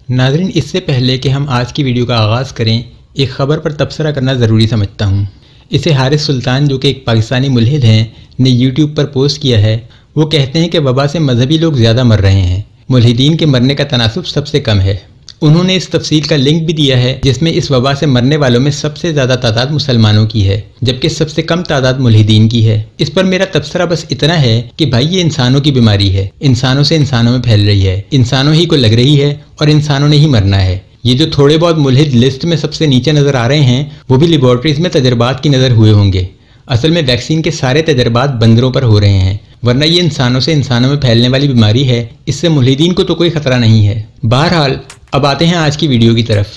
नाज़रीन, इससे पहले कि हम आज की वीडियो का आगाज़ करें, एक ख़बर पर तबसरा करना ज़रूरी समझता हूँ। इसे हारिस सुल्तान, जो कि एक पाकिस्तानी मुल्हिद हैं, ने यूट्यूब पर पोस्ट किया है। वो कहते हैं कि वबा से मजहबी लोग ज़्यादा मर रहे हैं, मुल्हिदीन के मरने का तनासुब सबसे कम है। उन्होंने इस तफसील का लिंक भी दिया है जिसमें इस वबा से मरने वालों में सबसे ज़्यादा तादाद मुसलमानों की है, जबकि सबसे कम तादाद मुल्हिदीन की है। इस पर मेरा तबसरा बस इतना है कि भाई, ये इंसानों की बीमारी है, इंसानों से इंसानों में फैल रही है, इंसानों ही को लग रही है और इंसानों ने ही मरना है। ये जो थोड़े बहुत मुल्हिद लिस्ट में सबसे नीचे नज़र आ रहे हैं, वो भी लेबॉर्ट्रीज में तजर्बात की नज़र हुए होंगे। असल में वैक्सीन के सारे तजर्बात बंदरों पर हो रहे हैं, वरना ये इंसानों से इंसानों में फैलने वाली बीमारी है। इससे मुल्हिदीन को तो कोई खतरा नहीं है। बहरहाल, अब आते हैं आज की वीडियो की तरफ।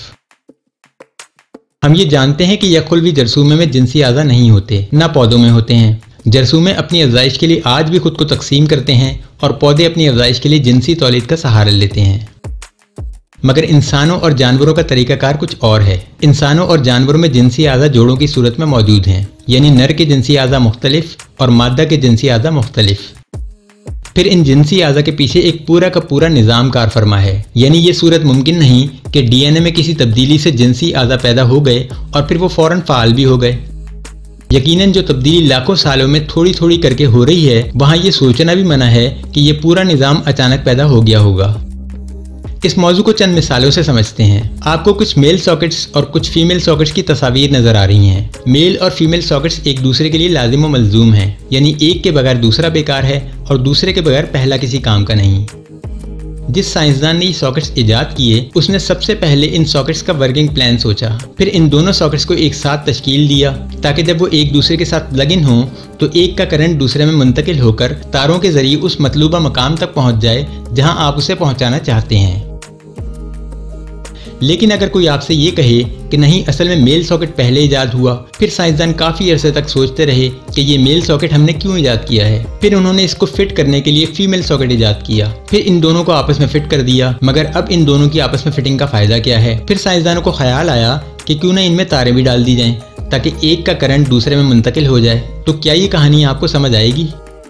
हम ये जानते हैं कि यकुल्वी जरसूमे में जिनसी आज़ा नहीं होते, ना पौधों में होते हैं। जरसूमे अपनी अफजाइश के लिए आज भी खुद को तकसीम करते हैं और पौधे अपनी अफजाइश के लिए जिनसी तौलीद का सहारा लेते हैं। मगर इंसानों और जानवरों का तरीकाकार कुछ और है। इंसानों और जानवरों में जिनसी आज़ा जोड़ों की सूरत में मौजूद हैं, यानी नर के जिनसी आज़ा मुख्तलिफ और मादा के जिनसी आज़ा मुख्तलिफ। फिर इन जिनसी आज़ा के पीछे एक पूरा का पूरा निज़ाम कार फरमा है, यानी ये सूरत मुमकिन नहीं कि डीएनए में किसी तब्दीली से जिनसी आज़ा पैदा हो गए और फिर वो फ़ौरन फ़ाल भी हो गए। यकीनन जो तब्दीली लाखों सालों में थोड़ी थोड़ी करके हो रही है, वहाँ ये सोचना भी मना है कि ये पूरा निज़ाम अचानक पैदा हो गया होगा। इस मौजू को चंद मिसालों से समझते हैं। आपको कुछ मेल सॉकेट्स और कुछ फीमेल सॉकेट्स की तस्वीर नज़र आ रही हैं। मेल और फीमेल सॉकेट्स एक दूसरे के लिए लाजिम व मलजूम हैं, यानी एक के बगैर दूसरा बेकार है और दूसरे के बगैर पहला किसी काम का नहीं। जिस साइंसदान ने ये सॉकेट्स इजाद किए, उसने सबसे पहले इन सॉकेट्स का वर्किंग प्लान सोचा, फिर इन दोनों सॉकेट्स को एक साथ तश्कील दिया ताकि जब वो एक दूसरे के साथ लग इन हों तो एक का करंट दूसरे में मुंतकिल होकर तारों के जरिए उस मतलूबा मकाम तक पहुँच जाए जहाँ आप उसे पहुँचाना चाहते हैं। लेकिन अगर कोई आपसे ये कहे कि नहीं, असल में मेल सॉकेट पहले इजाद हुआ, फिर साइंसदान काफ़ी अरसे तक सोचते रहे कि ये मेल सॉकेट हमने क्यों इजाद किया है। फिर उन्होंने इसको फिट करने के लिए फीमेल सॉकेट इजाद किया, फिर इन दोनों को आपस में फिट कर दिया। मगर अब इन दोनों की आपस में फिटिंग का फ़ायदा क्या है? फिर साइंसदानों को ख्याल आया कि क्यों ना इनमें तारें भी डाल दी जाएँ ताकि एक का करंट दूसरे में मुंतकिल हो जाए। तो क्या ये कहानी आपको समझ आएगी?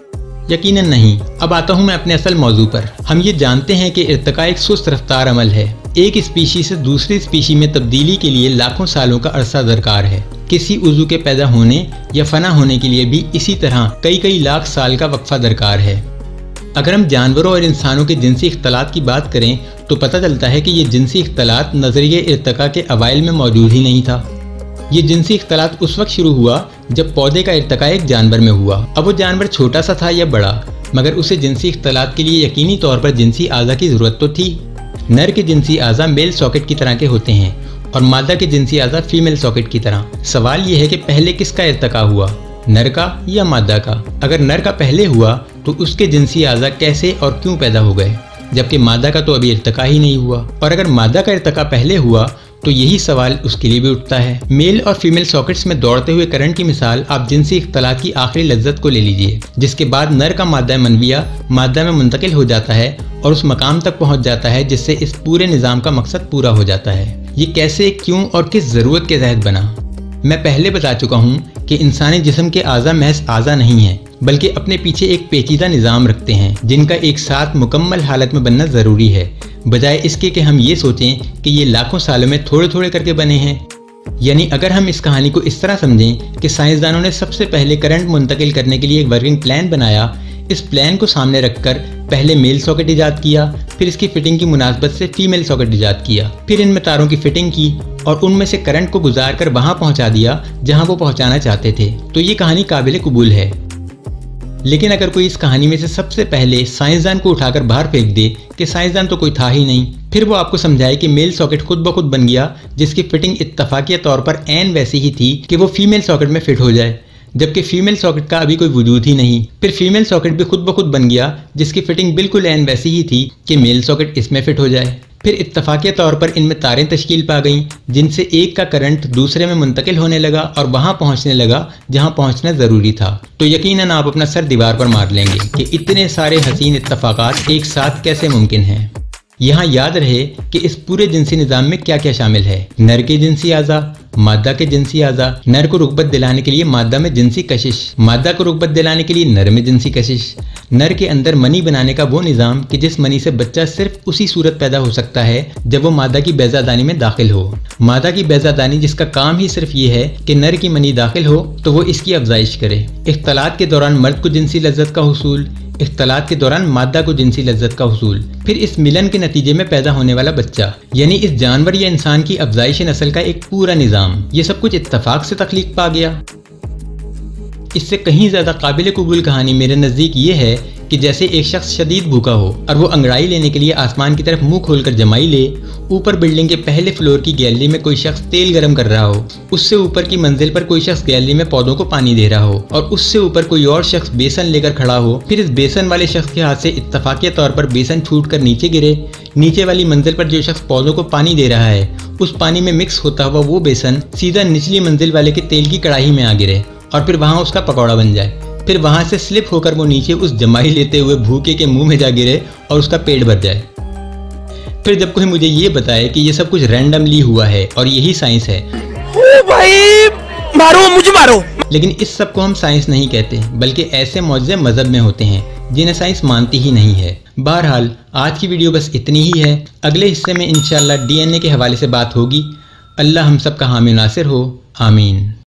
यकीनन नहीं। अब आता हूँ मैं अपने असल मौजू पर। हम ये जानते हैं कि इर्तिका एक सुस्त रफ्तार अमल है। एक स्पीशी से दूसरी स्पीशी में तब्दीली के लिए लाखों सालों का अरसा दरकार है। किसी उज़ू के पैदा होने या फना होने के लिए भी इसी तरह कई कई लाख साल का वक्फा दरकार है। अगर हम जानवरों और इंसानों के जिनसी इख्तलात की बात करें तो पता चलता है कि ये जिनसी इख्तलात नज़रिए इर्तिका के अवाइल में मौजूद ही नहीं था। ये जिनसी इख्तलात उस वक्त शुरू हुआ जब पौधे का इर्तिका एक जानवर में हुआ। अब वो जानवर छोटा सा था या बड़ा, मगर उसे जिनसी इख्तलात के लिए यकीनी तौर पर जिनसी आज़ा की ज़रूरत तो थी। नर के जिनसी आज़ा मेल सॉकेट की तरह के होते हैं और मादा के जिनसी आज़ा फीमेल सॉकेट की तरह। सवाल यह है कि पहले किसका इर्तिका हुआ, नर का या मादा का? अगर नर का पहले हुआ तो उसके जिनसी आज़ा कैसे और क्यों पैदा हो गए, जबकि मादा का तो अभी इर्तिका ही नहीं हुआ? और अगर मादा का इर्तिका पहले हुआ तो यही सवाल उसके लिए भी उठता है। मेल और फीमेल सॉकेट्स में दौड़ते हुए करंट की मिसाल आप जिनसी इख्तलात की आखिरी लज्जत को ले लीजिए, जिसके बाद नर का मादा मनविया मादा में मुंतकिल हो जाता है और उस मकाम तक पहुंच जाता है जिससे इस पूरे निज़ाम का मकसद पूरा हो जाता है। ये कैसे, क्यों और किस ज़रूरत के तहत बना? मैं पहले बता चुका हूँ कि इंसानी जिस्म के आज़ा महज आज़ा नहीं है, बल्कि अपने पीछे एक पेचीदा निज़ाम रखते हैं जिनका एक साथ मुकम्मल हालत में बनना ज़रूरी है, बजाय इसके कि हम ये सोचें कि ये लाखों सालों में थोड़े थोड़े करके बने हैं। यानी अगर हम इस कहानी को इस तरह समझें कि साइंसदानों ने सबसे पहले करंट मुंतकिल करने के लिए एक वर्किंग प्लान बनाया, इस प्लान को सामने रखकर पहले मेल सॉकेट इजाद किया, फिर इसकी फिटिंग की मुनासबत से फीमेल सॉकेट इजाद किया, फिर इनमें तारों की फिटिंग की और उनमें से करंट को गुजार कर वहाँ पहुँचा दिया जहाँ वो पहुँचाना चाहते थे, तो ये कहानी काबिल कबूल है। लेकिन अगर कोई इस कहानी में से सबसे पहले साइंसदान को उठाकर बाहर फेंक दे कि साइंसदान तो कोई था ही नहीं, फिर वो आपको समझाए कि मेल सॉकेट खुद ब खुद बन गया जिसकी फिटिंग इत्तफाकिया तौर पर ऐन वैसी ही थी कि वो फीमेल सॉकेट में फिट हो जाए, जबकि फीमेल सॉकेट का अभी कोई वजूद ही नहीं। फिर फीमेल सॉकेट भी खुद ब खुद बन गया जिसकी फिटिंग बिल्कुल ऐन वैसी ही थी कि मेल सॉकेट इसमें फिट हो जाए। फिर इत्तफाकिया तौर पर इनमें तारें तश्कील पा गईं जिनसे एक का करंट दूसरे में मुंतकिल होने लगा और वहां पहुंचने लगा जहां पहुंचना ज़रूरी था। तो यकीनन आप अपना सर दीवार पर मार लेंगे कि इतने सारे हसीन इत्तफाकात एक साथ कैसे मुमकिन हैं। यहाँ याद रहे कि इस पूरे जिनसी निज़ाम में क्या क्या शामिल है। नर के जिनसी आज़ा, मादा के जिनसी आज़ा, नर को रुग़बत दिलाने के लिए मादा में जिनसी कशिश, मादा को रुग़बत दिलाने के लिए नर में जिनसी कशिश, नर के अंदर मनी बनाने का वो निज़ाम कि जिस मनी से बच्चा सिर्फ उसी सूरत पैदा हो सकता है जब वो मादा की बैज़ादानी में दाखिल हो। मादा की बैज़ादानी जिसका काम ही सिर्फ ये है कि नर की मनी दाखिल हो तो वो इसकी अफजाइश करे। इख्तलात के दौरान मर्द को जिनसी लज्जत का हुसूल, इख्तलात के दौरान मादा को जिनसी लज्जत का हुसूल, फिर इस मिलन के नतीजे में पैदा होने वाला बच्चा, यानी इस जानवर या इंसान की अफजाइश नस्ल का एक पूरा निज़ाम। ये सब कुछ इत्तफाक से तख्लीक पा गया। इससे कहीं ज़्यादा काबिल कबूल कहानी मेरे नज़दीक ये है कि जैसे एक शख्स शदीद भूखा हो और वो अंगड़ाई लेने के लिए आसमान की तरफ मुंह खोलकर जमाई ले, ऊपर बिल्डिंग के पहले फ्लोर की गैलरी में कोई शख्स तेल गर्म कर रहा हो, उससे ऊपर की मंजिल पर कोई शख्स गैलरी में पौधों को पानी दे रहा हो और उससे ऊपर कोई और शख्स बेसन लेकर खड़ा हो, फिर इस बेसन वाले शख्स के हाथ से इत्तफाकिया तौर पर बेसन छूट कर नीचे गिरे, नीचे वाली मंजिल पर जो शख्स पौधों को पानी दे रहा है उस पानी में मिक्स होता हुआ वो बेसन सीधा निचली मंजिल वाले के तेल की कड़ाही में आ गिरे और फिर वहाँ उसका पकौड़ा बन जाए। फिर वहां से स्लिप होकर वो नीचे उस जमाई लेते हुए भूखे के मुंह में जा गिरे और उसका पेट भर जाए। फिर जब कोई मुझे ये बताए कि ये सब कुछ रैंडमली हुआ है और यही साइंस है, ओ भाई मारो मुझे मारो। लेकिन इस सब को हम साइंस नहीं कहते, बल्कि ऐसे मौजज़े मजहब में होते हैं जिन्हें साइंस मानती ही नहीं है। बहरहाल आज की वीडियो बस इतनी ही है। अगले हिस्से में इंशाअल्लाह DNA के हवाले से बात होगी। अल्लाह हम सब का हामी नासिर हो। आमीन।